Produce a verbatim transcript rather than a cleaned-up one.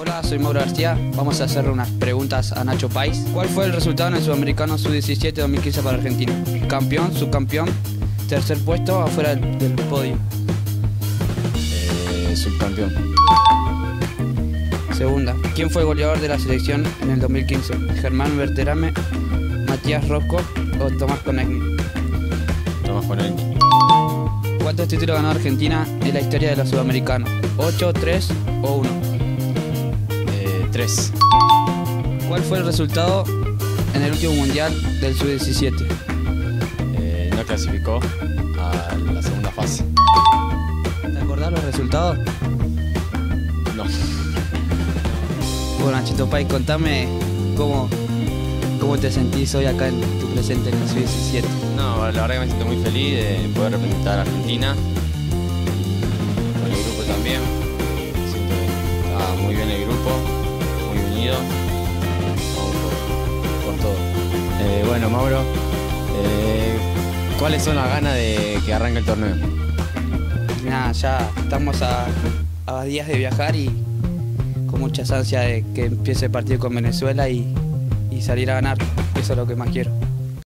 Hola, soy Mauro García. Vamos a hacerle unas preguntas a Nacho Pais. ¿Cuál fue el resultado en el Sudamericano sub diecisiete dos mil quince para Argentina? Campeón, subcampeón, tercer puesto, afuera del, del podio. Eh, subcampeón. Segunda, ¿quién fue el goleador de la selección en el dos mil quince? ¿Germán Berterame, Matías Rosco o Tomás Konechny? Tomás Konechny. ¿Cuántos títulos ganó Argentina en la historia de los sudamericanos? ¿ocho, tres o uno? Eh, tres. ¿Cuál fue el resultado en el último mundial del sub diecisiete? Eh, no clasificó a la segunda fase. ¿Te acordás los resultados? No. Bueno, Nachito Pais, contame cómo, cómo te sentís hoy acá en tu presente en el sub diecisiete. No, la verdad que me siento muy feliz de poder representar a Argentina. Con el grupo también. Siento que está muy bien el grupo, muy unido. Vamos por, por todo. Eh, bueno, Mauro, eh, ¿cuáles son las ganas de que arranque el torneo? Nada, ya estamos a, a días de viajar y con muchas ansias de que empiece el partido con Venezuela y, y salir a ganar. Eso es lo que más quiero.